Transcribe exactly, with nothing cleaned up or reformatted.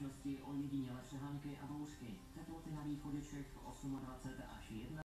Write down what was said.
společnosti ojedinělé přehánky a bouřky. Teploty na východě Čech dvacet osm až jedna.